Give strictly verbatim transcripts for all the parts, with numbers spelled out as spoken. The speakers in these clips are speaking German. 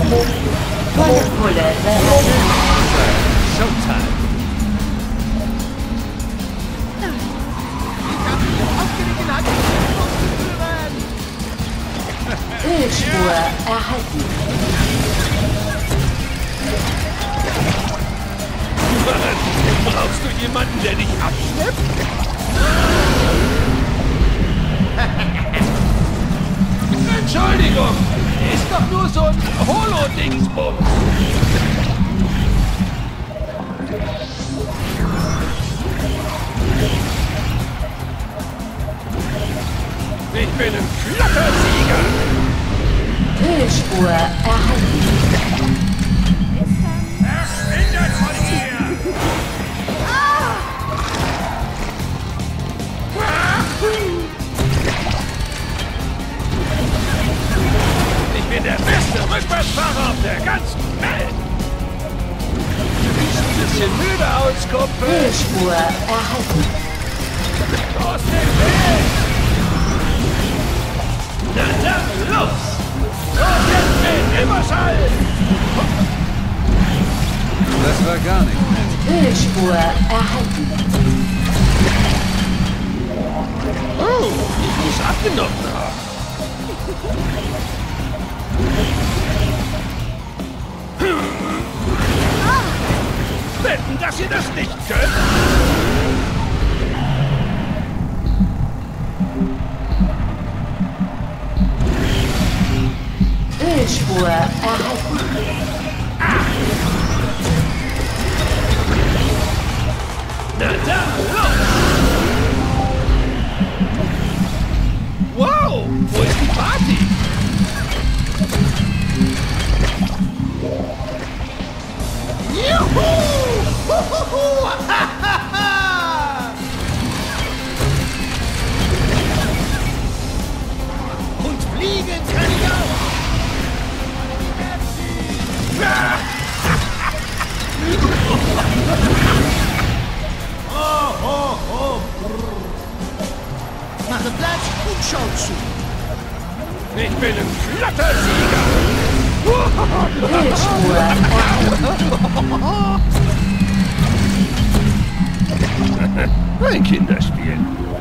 Volle Pulle bereit. Showtime. Ölspur erhalten. Brauchst du jemanden, der dich abschleppt? Entschuldigung, ist doch nur so ein Holo-Dingsbums. Ich bin ein flotter Sieger. Ölspur erhalten. Verschwindet von hier! Ich bin der beste Rückwärtsfahrer auf der ganzen Welt! Du siehst ein bisschen müde aus, Kumpel! Ölspur erhalten. Aus dem Weg! Na dann, los! Und jetzt den Überschall! Das war gar nicht nett. Ölspur erhalten. Oh, ich muss abgenommen haben. Wetten, dass ihr das nicht könnt? Ölspur erhalten. Na dann, los! Wow, wo ist die Party? Juhu! Huhuhu! Hahaha! Und fliegen kann ich auch! Oh, oh, oh. Mache Platz und schau zu. Ich bin ein flotter Sieger. Ölspur erhalten. Ein Kinderspiel.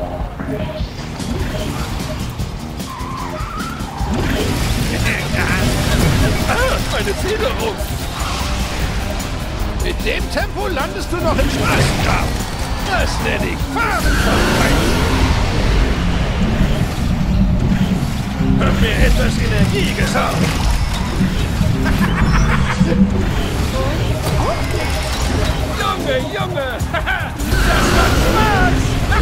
Ah, meine Federung. Mit dem Tempo landest du noch im Straßengraben. Das nenne ich Fahren. Hab mir etwas Energie gesaugt. Junge, Junge! Das macht Spaß!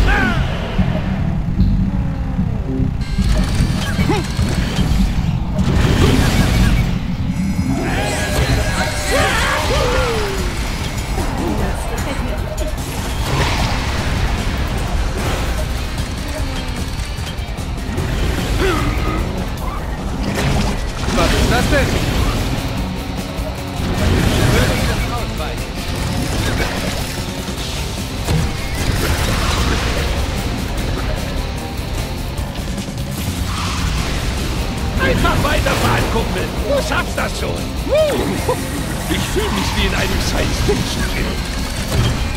Was ist das denn? Einfach weiterfahren, Kumpel. Du schaffst das schon. Ich fühle mich wie in einem Science-Fiction-Film.